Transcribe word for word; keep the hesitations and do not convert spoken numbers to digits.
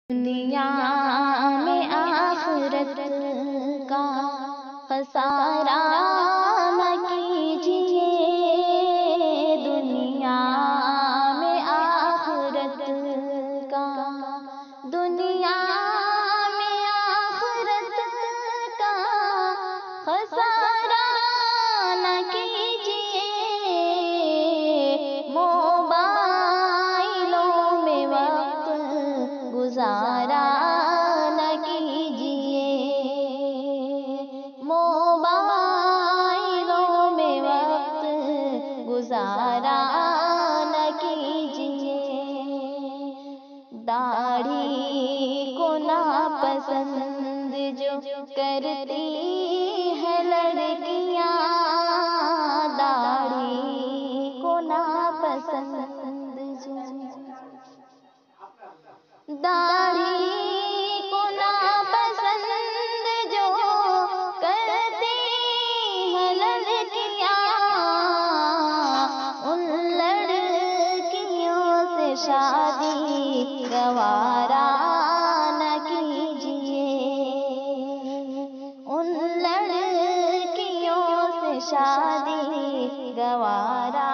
دنیا میں آخرت کا خسارہ نہ کیجیے، دنیا میں آخرت کا دنیا میں آخرت کا خسارہ نہ کیجیے، موبائلوں میں وقت گزارا نہ کیجیے، موبائلوں میں وقت گزارا نہ کیجیے، داڑھی کو ناپسند جو کرتی ہے لڑکیاں، داڑھی کو ناپسند جو داڑھی کو ناپسند جو کرتی ہیں لڑکیاں، ان لڑکیوں سے شادی گوارا نہ کیجیے، ان لڑکیوں سے شادی گوارا